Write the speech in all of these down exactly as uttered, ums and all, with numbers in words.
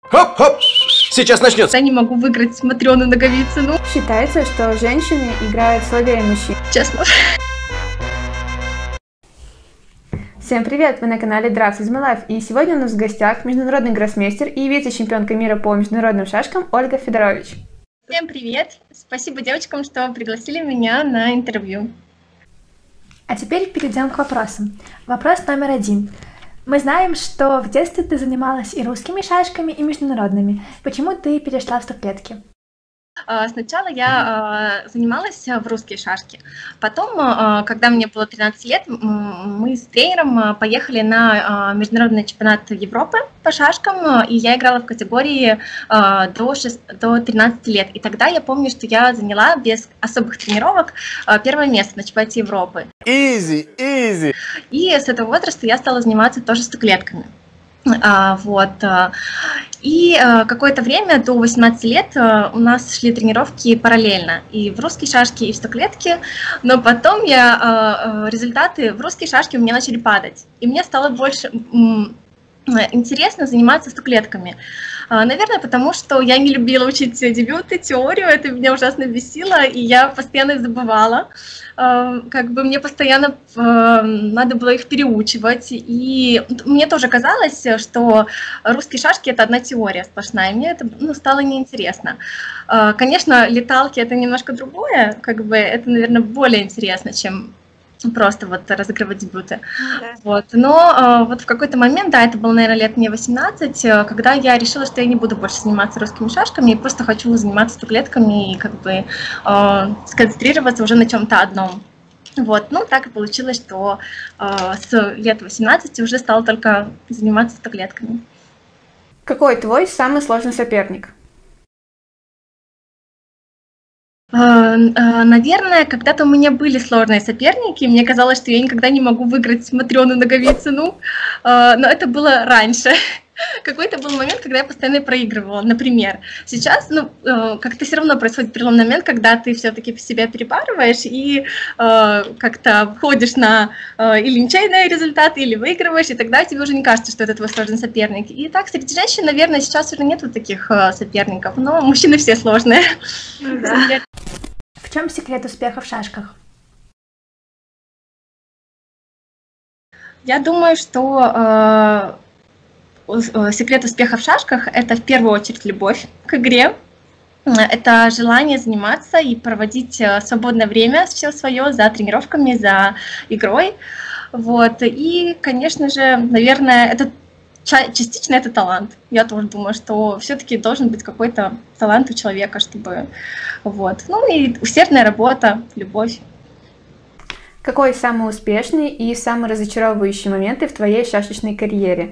Хоп-хоп! Сейчас начнется. Я не могу выиграть Матрёну Наговицыну. Считается, что женщины играют слабее мужчин. Честно. Всем привет! Вы на канале Drafts is my life, и сегодня у нас в гостях международный гроссмейстер и вице-чемпионка мира по международным шашкам Ольга Федорович. Всем привет! Спасибо девочкам, что пригласили меня на интервью. А теперь перейдем к вопросам. Вопрос номер один. Мы знаем, что в детстве ты занималась и русскими шашками, и международными. Почему ты перешла в стоп-клетки? Сначала я занималась в русские шашки. Потом, когда мне было тринадцать лет, мы с тренером поехали на международный чемпионат Европы по шашкам, и я играла в категории до, шести, до тринадцати лет. И тогда я помню, что я заняла без особых тренировок первое место на чемпионате Европы. Easy, easy. И с этого возраста я стала заниматься тоже стоклетками. А, вот. И а, какое-то время, до восемнадцати лет, а, у нас шли тренировки параллельно, и в русские шашки, и в стоклетки, но потом я, а, результаты в русские шашки у меня начали падать, и мне стало больше м, интересно заниматься стоклетками. А, наверное, потому что я не любила учить дебюты, теорию, это меня ужасно бесило, и я постоянно их забывала. Как бы мне постоянно э, надо было их переучивать, и мне тоже казалось, что русские шашки — это одна теория сплошная, и мне это ну, стало неинтересно. Э, конечно, леталки — это немножко другое, как бы это, наверное, более интересно, чем просто вот разыгрывать дебюты. Да. Вот. Но э, вот в какой-то момент, да, это было, наверное, лет мне восемнадцать, э, когда я решила, что я не буду больше заниматься русскими шашками, и просто хочу заниматься стоклетками и как бы э, сконцентрироваться уже на чем-то одном. Вот. Ну, так и получилось, что э, с лет восемнадцати уже стала только заниматься стоклетками. Какой твой самый сложный соперник? Наверное, когда-то у меня были сложные соперники, мне казалось, что я никогда не могу выиграть Матрёну Наговицыну, но это было раньше. Какой-то был момент, когда я постоянно проигрывала, например. Сейчас, ну, как-то все равно происходит переломный момент, когда ты все-таки себя перебарываешь и как-то входишь на или ничейные результаты, или выигрываешь, и тогда тебе уже не кажется, что это твой сложный соперник. И так, среди женщин, наверное, сейчас уже нет вот таких соперников, но мужчины все сложные. Да. В чем секрет успеха в шашках? Я думаю, что э, секрет успеха в шашках — это в первую очередь любовь к игре. Это желание заниматься и проводить свободное время все свое за тренировками, за игрой. Вот. И, конечно же, наверное, это частично это талант. Я тоже думаю, что все-таки должен быть какой-то талант у человека, чтобы... Вот. Ну и усердная работа, любовь. Какой самый успешный и самый разочаровывающий моменты в твоей шашечной карьере?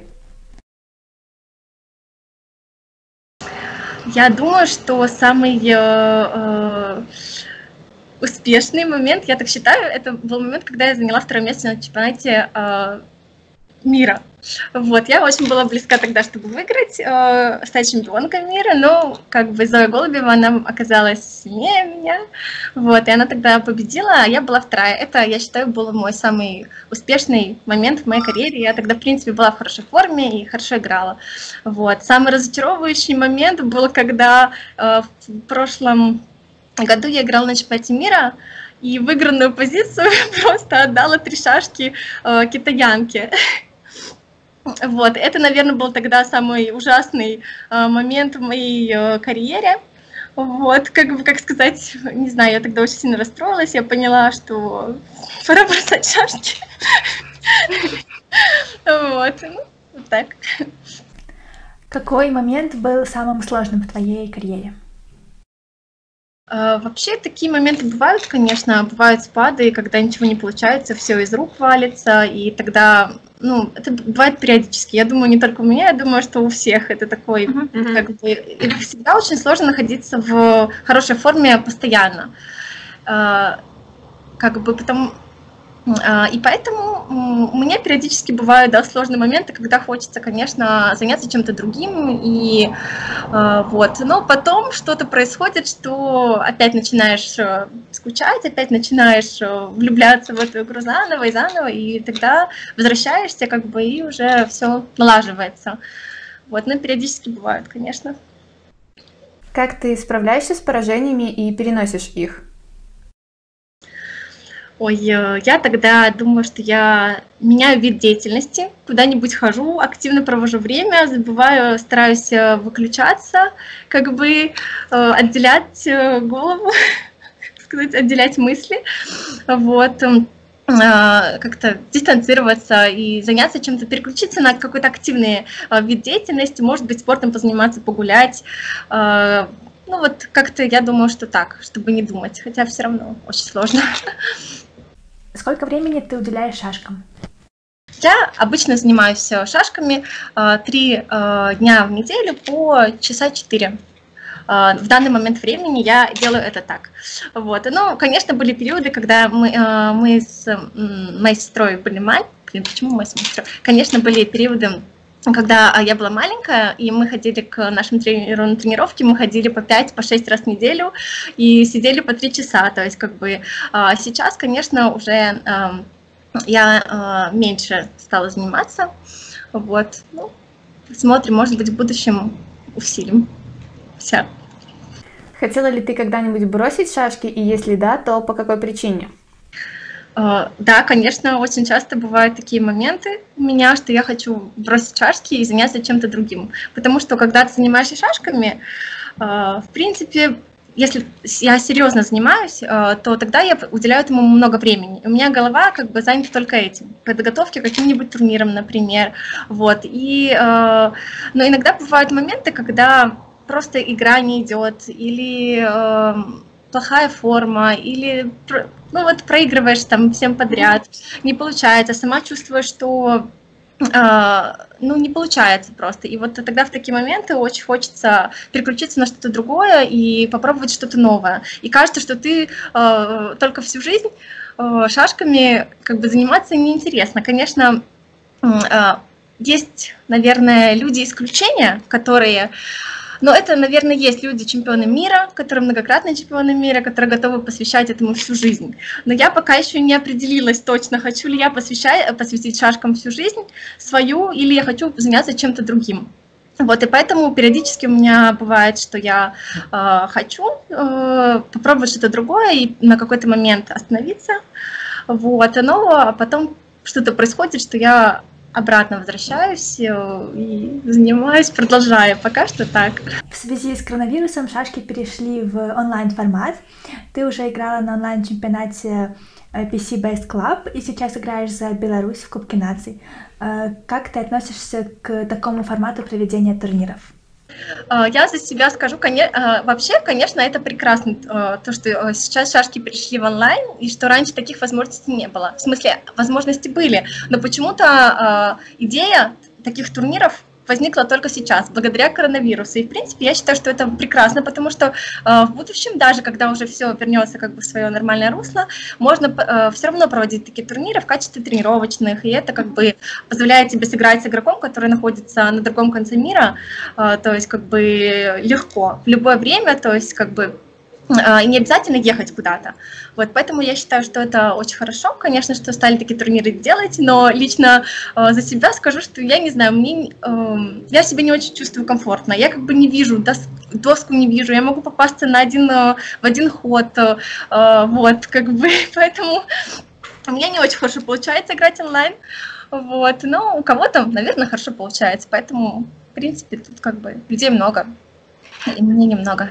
Я думаю, что самый э, э, успешный момент, я так считаю, это был момент, когда я заняла второе место на чемпионате э, мира. Вот, я очень была близка тогда, чтобы выиграть, э, стать чемпионкой мира, но как бы Зоя Голубева, она оказалась сильнее меня, вот, и она тогда победила, а я была вторая. Это, я считаю, был мой самый успешный момент в моей карьере. Я тогда, в принципе, была в хорошей форме и хорошо играла. Вот. Самый разочаровывающий момент был, когда э, в прошлом году я играла на чемпионате мира, и выигранную позицию просто отдала три шашки э, китаянке. Вот, это, наверное, был тогда самый ужасный э, момент в моей э, карьере. Вот, как бы, как сказать, не знаю, я тогда очень сильно расстроилась, я поняла, что пора бросать шашки. Вот, ну, вот так. Какой момент был самым сложным в твоей карьере? Вообще такие моменты бывают, конечно, бывают спады, когда ничего не получается, все из рук валится, и тогда, ну, это бывает периодически. Я думаю, не только у меня, я думаю, что у всех это такой, mm-hmm. как бы, и всегда очень сложно находиться в хорошей форме постоянно, как бы, потому, и поэтому у меня периодически бывают, да, сложные моменты, когда хочется, конечно, заняться чем-то другим, и вот, но потом что-то происходит, что опять начинаешь скучать, опять начинаешь влюбляться в эту игру заново и заново, и тогда возвращаешься, как бы, и уже все налаживается. Вот, но периодически бывают, конечно. Как ты справляешься с поражениями и переносишь их? Ой, э, я тогда думаю, что я меняю вид деятельности, куда-нибудь хожу, активно провожу время, забываю, стараюсь э, выключаться, как бы э, отделять э, голову, так сказать, отделять мысли, вот, эм, э, как-то дистанцироваться и заняться чем-то, переключиться на какой-то активный э, вид деятельности, может быть, спортом позаниматься, погулять. э, Ну вот как-то я думаю, что так, чтобы не думать, хотя все равно очень сложно. Сколько времени ты уделяешь шашкам? Я обычно занимаюсь э, шашками э, три э, дня в неделю по часа четыре. Э, В данный момент времени я делаю это так. Вот. Но, конечно, были периоды, когда мы, э, мы с м, моей сестрой были маленькие. Блин, почему мы с моей сестрой? Конечно, были периоды, когда а, я была маленькая, и мы ходили к нашему тренеру на тренировки, мы ходили по пять, по шесть раз в неделю и сидели по три часа. То есть, как бы а, сейчас, конечно, уже а, я а, меньше стала заниматься. Вот. Ну, смотрим, может быть, в будущем усилим. Все. Хотела ли ты когда-нибудь бросить шашки, и если да, то по какой причине? Uh, да, конечно, очень часто бывают такие моменты у меня, что я хочу бросить шашки и заняться чем-то другим. Потому что, когда ты занимаешься шашками, uh, в принципе, если я серьезно занимаюсь, uh, то тогда я уделяю этому много времени. У меня голова как бы занята только этим, подготовки к каким-нибудь турнирам, например. Вот. И, uh, но иногда бывают моменты, когда просто игра не идет, или uh, плохая форма, или ну вот проигрываешь там всем подряд, не получается, сама чувствуешь, что э, ну не получается просто. И вот тогда в такие моменты очень хочется переключиться на что-то другое и попробовать что-то новое. И кажется, что ты э, только всю жизнь э, шашками как бы заниматься неинтересно. Конечно, э, есть, наверное, люди-исключения, которые... Но это, наверное, есть люди, чемпионы мира, которые многократные чемпионы мира, которые готовы посвящать этому всю жизнь. Но я пока еще не определилась точно, хочу ли я посвящать, посвятить шашкам всю жизнь свою, или я хочу заняться чем-то другим. Вот, и поэтому периодически у меня бывает, что я э, хочу э, попробовать что-то другое и на какой-то момент остановиться. Вот, но потом что-то происходит, что я... обратно возвращаюсь и занимаюсь, продолжаю. Пока что так. В связи с коронавирусом шашки перешли в онлайн-формат. Ты уже играла на онлайн-чемпионате пи си Best Club и сейчас играешь за Беларусь в Кубке наций. Как ты относишься к такому формату проведения турниров? Я за себя скажу, конечно, вообще, конечно, это прекрасно, то, что сейчас шашки перешли в онлайн, и что раньше таких возможностей не было. В смысле, возможности были, но почему-то идея таких турниров возникла только сейчас, благодаря коронавирусу. И, в принципе, я считаю, что это прекрасно, потому что э, в будущем, даже когда уже все вернется как бы в свое нормальное русло, можно э, все равно проводить такие турниры в качестве тренировочных, и это как бы позволяет тебе сыграть с игроком, который находится на другом конце мира, э, то есть как бы легко, в любое время, то есть как бы и не обязательно ехать куда-то. Вот, поэтому я считаю, что это очень хорошо. Конечно, что стали такие турниры делать, но лично э, за себя скажу, что я не знаю, мне, э, я себя не очень чувствую комфортно. Я как бы не вижу, дос, доску не вижу, я могу попасться на один, э, в один ход. Э, вот, как бы, поэтому у меня не очень хорошо получается играть онлайн. Вот, но у кого-то, наверное, хорошо получается. Поэтому, в принципе, тут как бы людей много, и мне немного.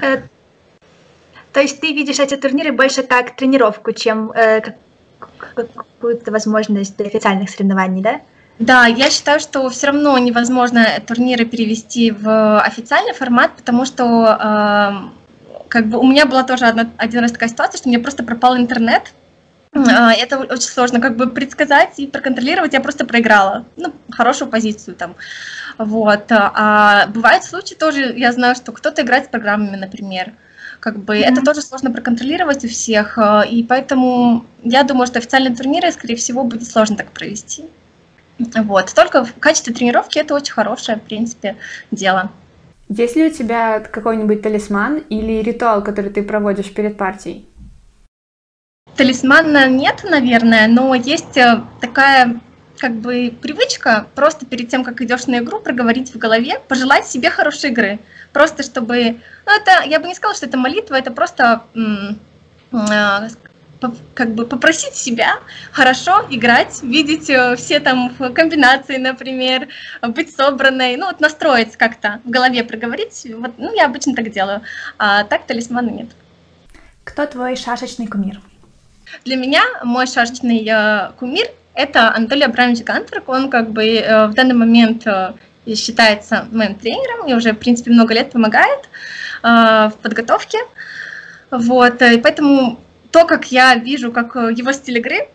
То есть ты видишь эти турниры больше как тренировку, чем э, как, какую-то возможность для официальных соревнований, да? Да, я считаю, что все равно невозможно турниры перевести в официальный формат, потому что э, как бы у меня была тоже одна, один раз такая ситуация, что у меня просто пропал интернет. Mm-hmm. Это очень сложно как бы предсказать и проконтролировать. Я просто проиграла, ну, хорошую позицию там. Вот. А бывают случаи тоже, я знаю, что кто-то играет с программами, например. Как бы mm-hmm. это тоже сложно проконтролировать у всех, и поэтому я думаю, что официальные турниры, скорее всего, будет сложно так провести. Вот. Только в качестве тренировки это очень хорошее, в принципе, дело. Есть ли у тебя какой-нибудь талисман или ритуал, который ты проводишь перед партией? Талисмана нет, наверное, но есть такая как бы привычка просто перед тем, как идешь на игру, проговорить в голове, пожелать себе хорошей игры. Просто чтобы... Ну, это, я бы не сказала, что это молитва, это просто м, э, как бы попросить себя хорошо играть, видеть все там комбинации, например, быть собранной, ну вот настроиться как-то, в голове проговорить. Вот, ну, я обычно так делаю, а так талисмана нет. Кто твой шашечный кумир? Для меня мой шашечный э, кумир – это Анатолий Абрамович Гантверк. Он как бы э, в данный момент э, считается моим тренером и уже, в принципе, много лет помогает э, в подготовке. Вот, и поэтому то, как я вижу, как его стиль игры,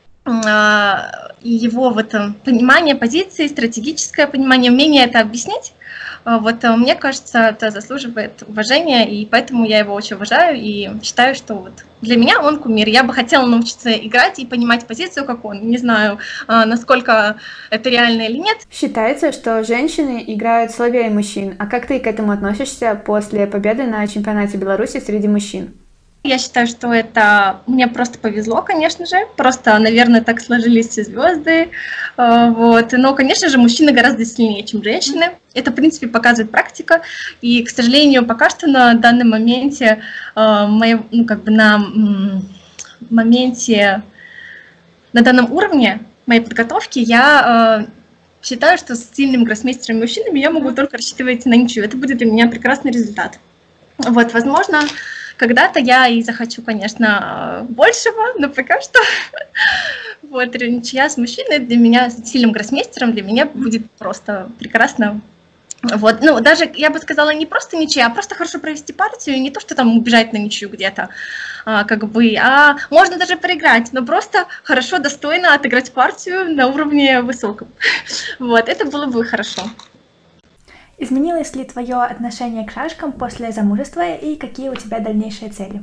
его вот понимание позиции, стратегическое понимание, умение это объяснить, вот мне кажется, это заслуживает уважения, и поэтому я его очень уважаю и считаю, что вот для меня он кумир. Я бы хотела научиться играть и понимать позицию, как он. Не знаю, насколько это реально или нет. Считается, что женщины играют слабее мужчин. А как ты к этому относишься после победы на чемпионате Беларуси среди мужчин? Я считаю, что это мне просто повезло, конечно же, просто, наверное, так сложились все звезды, вот. Но, конечно же, мужчины гораздо сильнее, чем женщины. Это, в принципе, показывает практика, и, к сожалению, пока что на данном моменте, ну, как бы на моменте, на данном уровне моей подготовки я считаю, что с сильным гроссмейстером мужчинами я могу только рассчитывать на ничью. Это будет для меня прекрасный результат. Вот, возможно, когда-то я и захочу, конечно, большего, но пока что вот ничья с мужчиной для меня, с сильным гроссмейстером, для меня будет просто прекрасно. Вот, ну, даже, я бы сказала, не просто ничья, а просто хорошо провести партию, не то, что там убежать на ничью где-то, а, как бы, а можно даже проиграть, но просто хорошо, достойно отыграть партию на уровне высоком. Вот, это было бы хорошо. Изменилось ли твое отношение к шашкам после замужества и какие у тебя дальнейшие цели?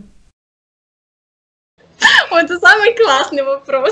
Это самый классный вопрос.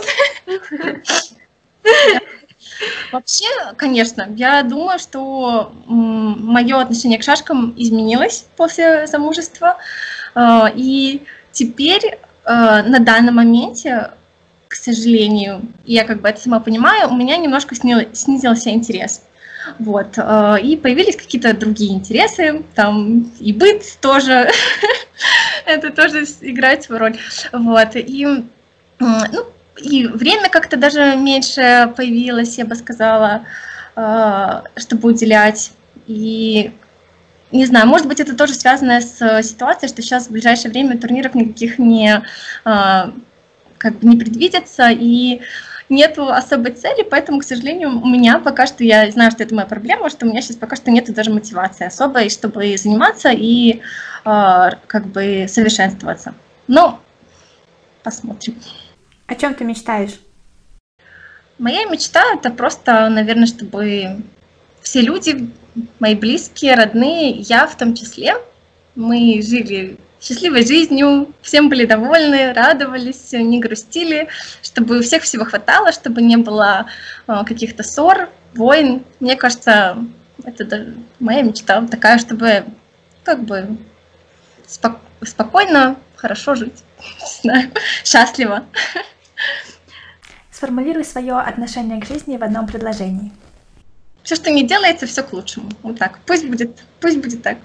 Вообще, конечно, я думаю, что мое отношение к шашкам изменилось после замужества. И теперь на данном моменте, к сожалению, я как бы это сама понимаю, у меня немножко снизился интерес. Вот, и появились какие-то другие интересы, там и быт тоже, это тоже играет свою роль. Вот, и, ну, и время как-то даже меньше появилось, я бы сказала, чтобы уделять. И не знаю, может быть, это тоже связано с ситуацией, что сейчас в ближайшее время турниров никаких не, как бы не предвидится, и нету особой цели, поэтому, к сожалению, у меня пока что, я знаю, что это моя проблема, что у меня сейчас пока что нету даже мотивации особой, чтобы заниматься и э, как бы совершенствоваться. Но посмотрим. О чем ты мечтаешь? Моя мечта — это просто, наверное, чтобы все люди, мои близкие, родные, я в том числе, мы жили счастливой жизнью, всем были довольны, радовались, не грустили, чтобы у всех всего хватало, чтобы не было э, каких-то ссор, войн. Мне кажется, это даже моя мечта такая, чтобы как бы спок- спокойно, хорошо жить, не знаю, счастливо. Сформулируй свое отношение к жизни в одном предложении. Все, что не делается, все к лучшему. Вот так. Пусть будет, пусть будет так.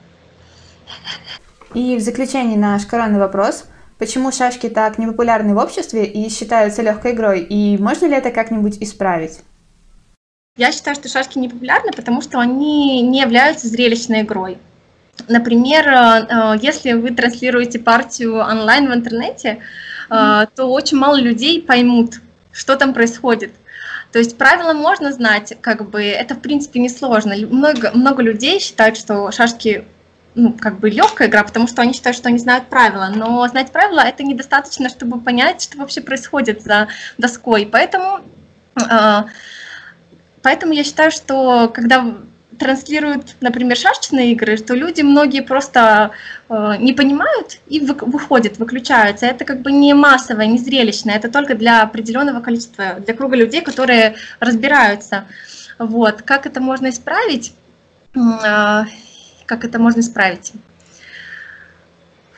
И в заключение наш коронный вопрос. Почему шашки так непопулярны в обществе и считаются легкой игрой? И можно ли это как-нибудь исправить? Я считаю, что шашки не популярны, потому что они не являются зрелищной игрой. Например, если вы транслируете партию онлайн в интернете, mm-hmm. то очень мало людей поймут, что там происходит. То есть правила можно знать, как бы это в принципе несложно. Много, много людей считают, что шашки ну, как бы легкая игра, потому что они считают, что они знают правила. Но знать правила это недостаточно, чтобы понять, что вообще происходит за доской. Поэтому, э, поэтому я считаю, что когда транслируют, например, шашечные игры, что люди многие просто э, не понимают и вы, выходят, выключаются. Это как бы не массовое, не зрелищное, это только для определенного количества, для круга людей, которые разбираются. Вот. Как это можно исправить? Э, как это можно исправить?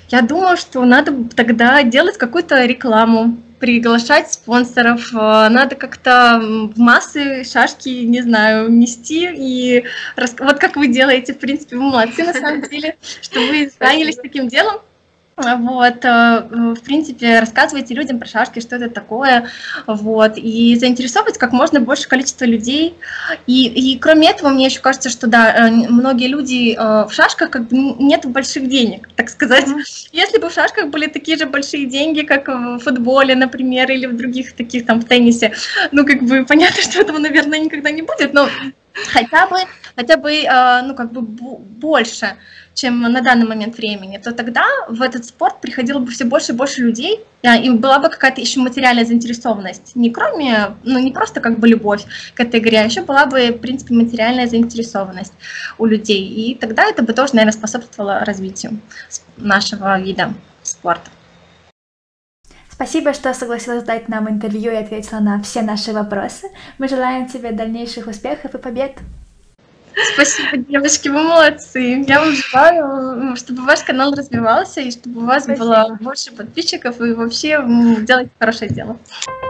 Я думаю, что надо тогда делать какую-то рекламу, приглашать спонсоров, надо как-то в массы шашки, не знаю, нести. И рас... вот как вы делаете, в принципе, вы молодцы на самом деле, что вы занялись таким делом. Вот, в принципе, рассказывайте людям про шашки, что это такое, вот, и заинтересовывать как можно больше количество людей. И, и кроме этого, мне еще кажется, что, да, многие люди в шашках как бы нет больших денег, так сказать. Mm-hmm. Если бы в шашках были такие же большие деньги, как в футболе, например, или в других таких, там, в теннисе, ну, как бы, понятно, что этого, наверное, никогда не будет, но хотя бы, хотя бы, ну, как бы больше, чем на данный момент времени, то тогда в этот спорт приходило бы все больше и больше людей, и была бы какая-то еще материальная заинтересованность. Не кроме, ну не просто как бы любовь к этой игре, а еще была бы, в принципе, материальная заинтересованность у людей. И тогда это бы тоже, наверное, способствовало развитию нашего вида спорта. Спасибо, что согласилась дать нам интервью и ответила на все наши вопросы. Мы желаем тебе дальнейших успехов и побед. Спасибо, девочки, вы молодцы. Я вам желаю, чтобы ваш канал развивался и чтобы у вас Спасибо. Было больше подписчиков и вообще делать хорошее дело.